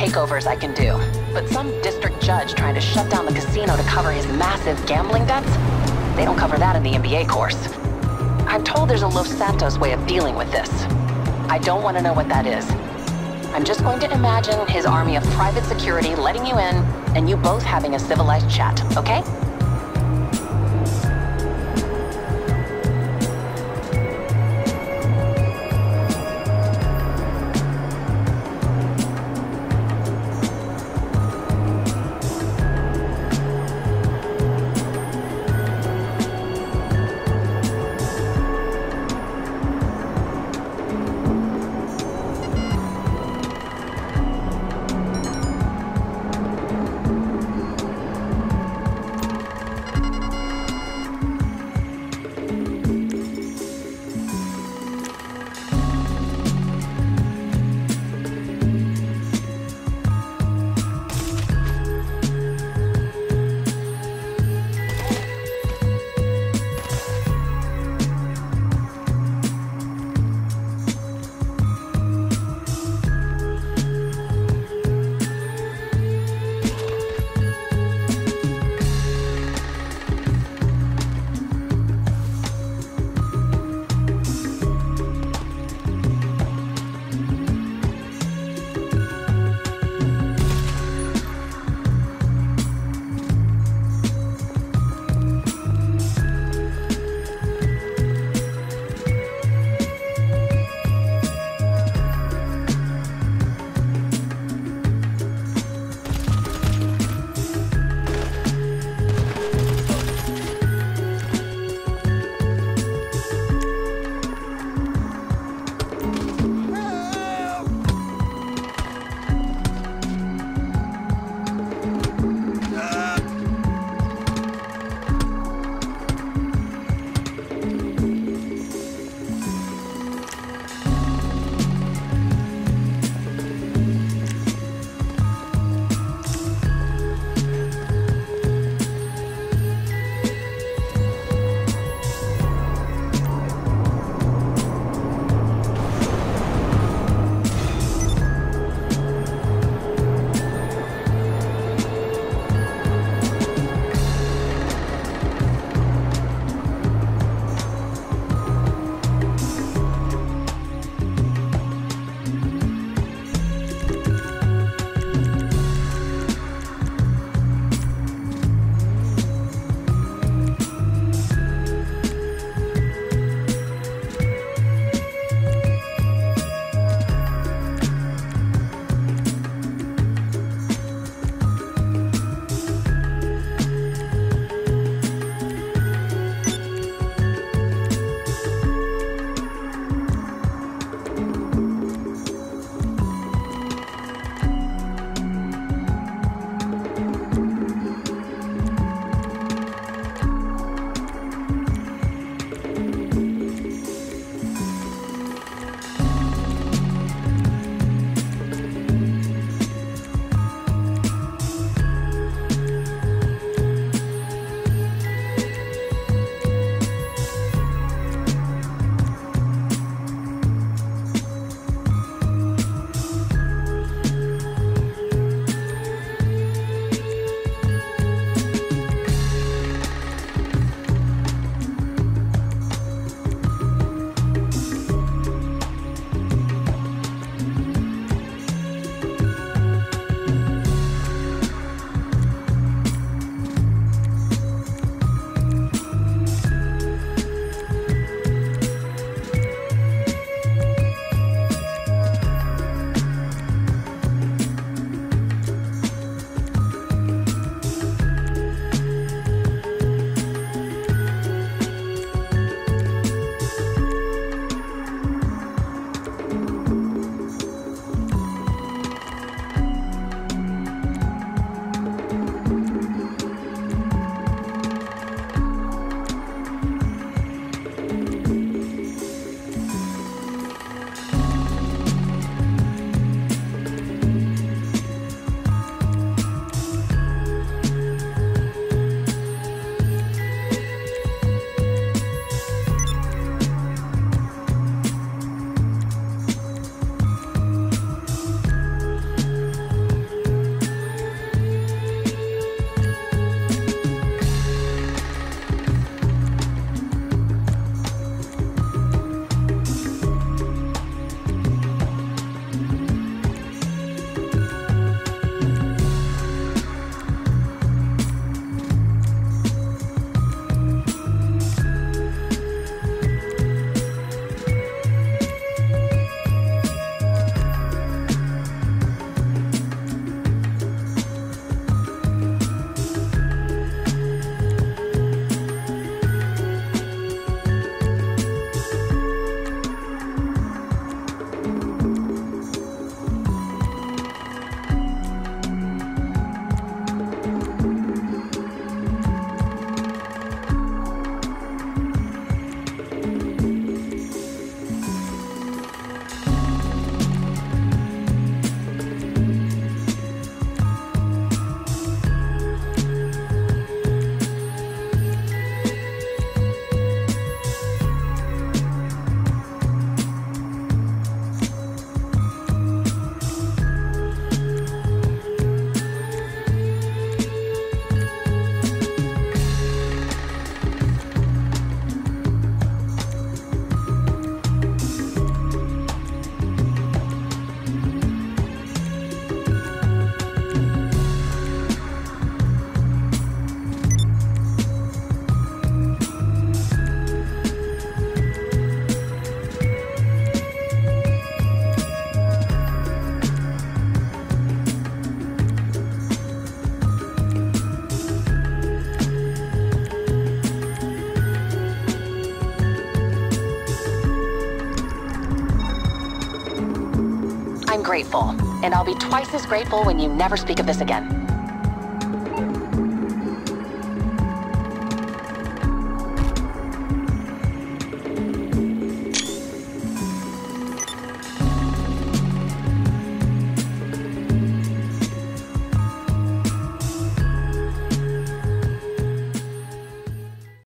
takeovers I can do, but some district judge trying to shut down the casino to cover his massive gambling debts? They don't cover that in the MBA course. I'm told there's a Los Santos way of dealing with this. I don't want to know what that is. I'm just going to imagine his army of private security letting you in, and you both having a civilized chat, okay? grateful. And I'll be twice as grateful when you never speak of this again.